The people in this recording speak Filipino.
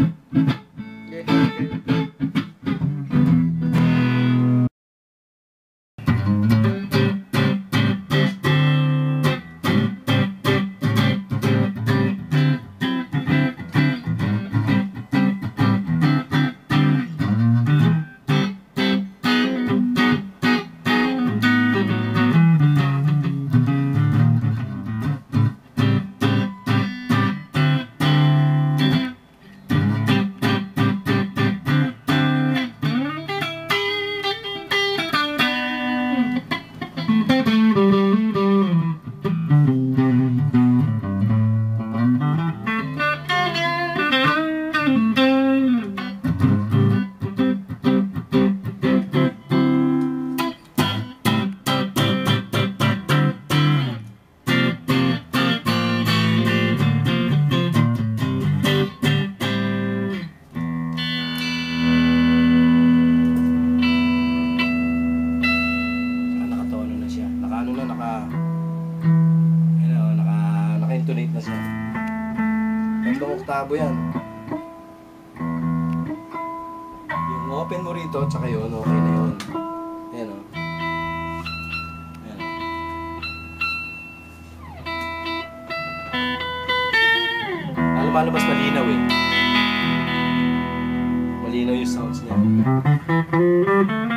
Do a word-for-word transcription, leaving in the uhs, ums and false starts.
Oktabo yan. Yung open mo rito, tsaka yun, okay na yun. Ayan o. Ayan o. Ah, lumalabas malinaw eh. Malinaw yung sounds niya.